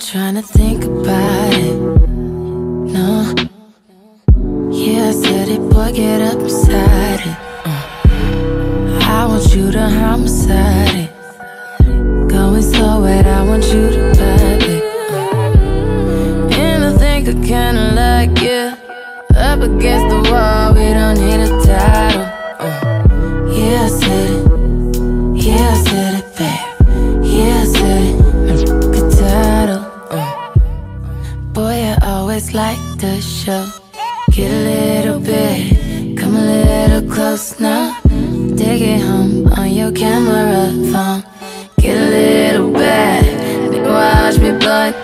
trying to think about it. No. Yeah, I said it, boy, get up beside it. I want you to homicide it. Going so wet, I want you to vibe it. And I think I kinda like you. Up against the wall, we don't need a title. Yeah, I said it. Yeah, I said it, babe. Yeah, I said it. Good title. Boy, I always like the show. Get a little bit, come a little close now. Take it home on your camera phone. Get a little bad, nigga, watch me blow it